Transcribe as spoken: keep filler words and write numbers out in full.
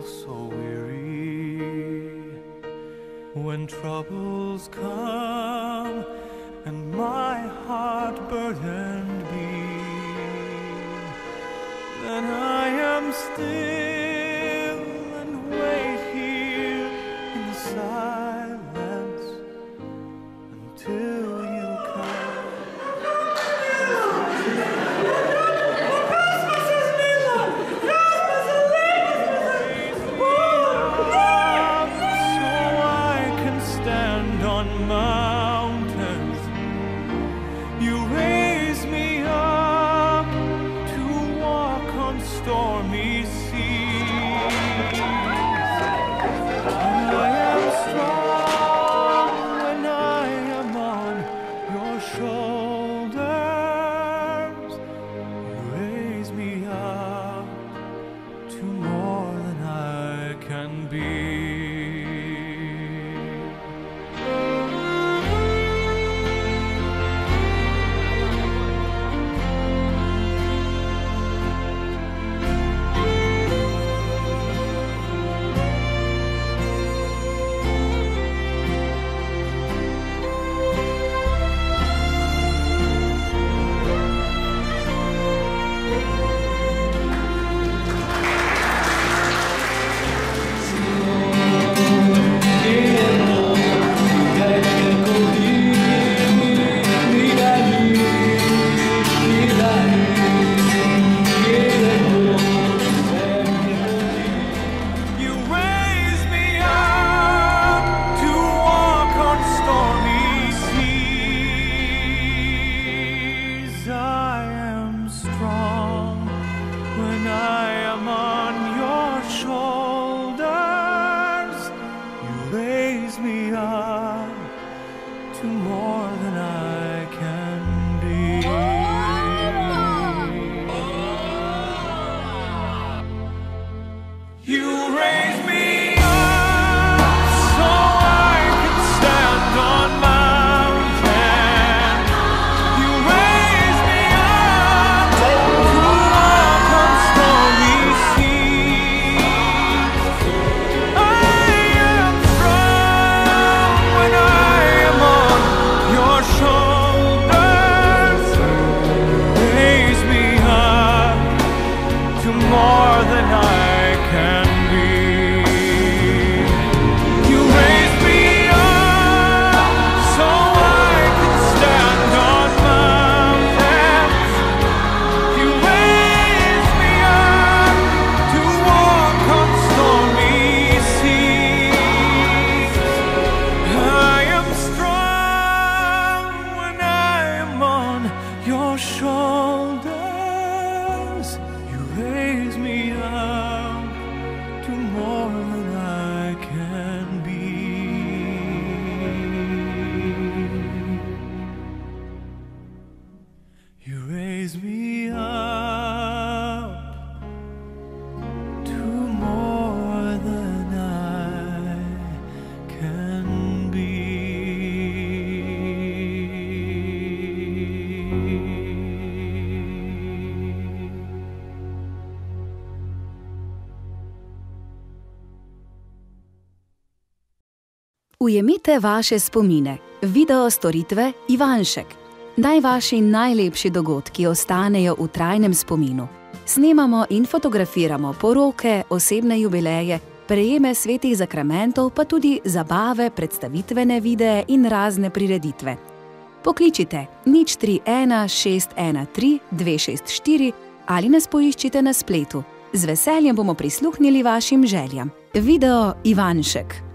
feel so weary, when troubles come and my heart burdened be, then I am still and wait here in the silence until you come. So I can stand on mountains. You raise me up to walk on stormy seas. I am strong when I am on your shoulders. You raise me up to more than I can be. You raise me up to walk on stormy seas. I am strong when I am on your shoulders. You raise me up to more than I can be. You raise me up so I can stand on mountains. You raise me up to walk on stormy seas. I am strong when I am on your shoulders. Raise me up to more than I can be. You raise me up so I can stand on mountains. You raise me up to walk on stormy seas. I am strong when I am on your shoulders. You raise me up to more than I can be. You raise me up to more than I can be. Ujemite vaše spomine. Video storitve Ivanšek. Naj vaši najlepši dogodki ostanejo v trajnem spominu. Snemamo in fotografiramo poroke, osebne jubileje, prejeme svetih zakramentov, pa tudi zabave, predstavitvene videe in razne prireditve. Pokličite nič tri ena šest ena tri dve šest štiri ali nas poiščite na spletu. Z veseljem bomo prisluhnili vašim željam. Video Ivanšek.